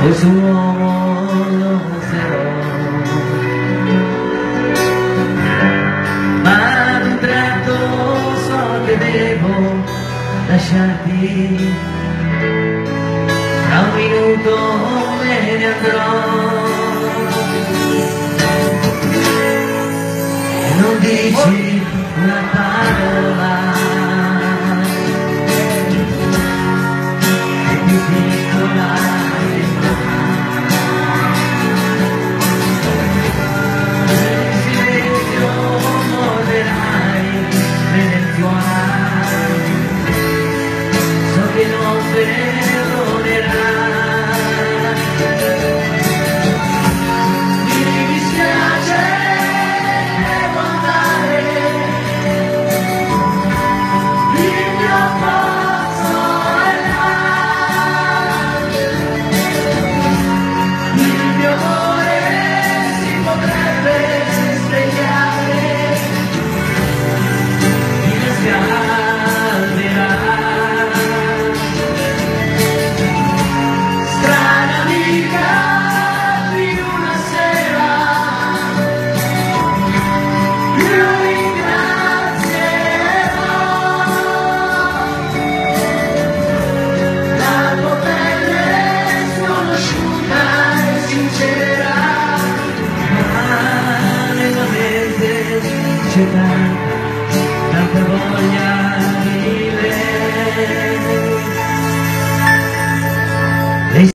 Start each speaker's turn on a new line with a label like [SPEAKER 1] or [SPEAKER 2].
[SPEAKER 1] questo uomo lo userò, ma ad un tratto so che devo lasciarti, tra un minuto me ne andrò. E non dici una parola, e ti dico la verità. Il silenzio morderai nel tuonare, so che non perdonerai. Mi dispiace, devo andare, il mio posto è là, il mio amore si potrebbe svegliare, mi riscalderà. Strana amica di una sera, io ringrazierò, la tua pelle sconosciuta e sincera, ma nella mente c'è tanta